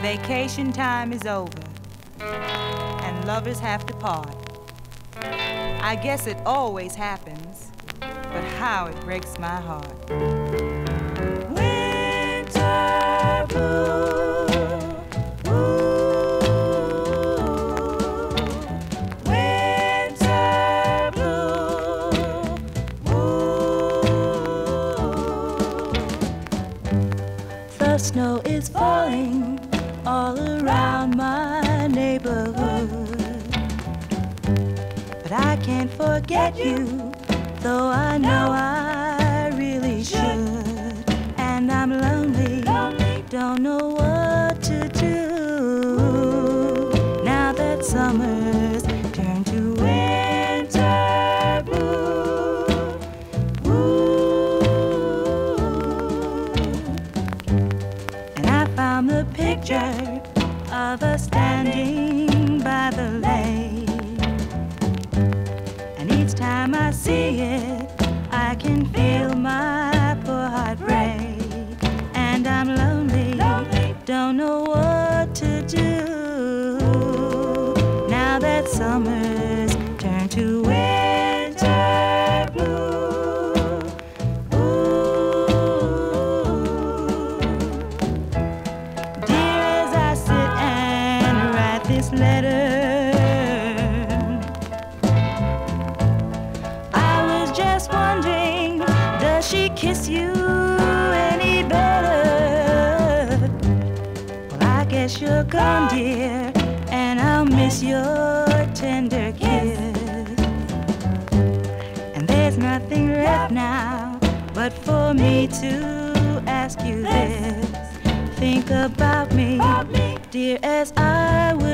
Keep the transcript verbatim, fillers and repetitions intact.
Vacation time is over, and lovers have to part. I guess it always happens, but how it breaks my heart. Winter blue, ooh, winter blue, ooh. The snow is falling all around my neighborhood, but I can't forget you, though I know I really should. And I'm lonely, don't know what to do, now that summer's turned to winter blue. Ooh. And I found the picture of us standing by the lake, and each time I see it, I can feel my poor heart break. And I'm lonely, lonely, don't know what to do, now that summer's turned to winter blue. Ooh. Dear, as I sit and write this letter, just wondering, does she kiss you any better? Well, I guess you're gone, dear, and I'll miss your tender kiss. And there's nothing left now but for me to ask you this. Think about me, dear, as I will.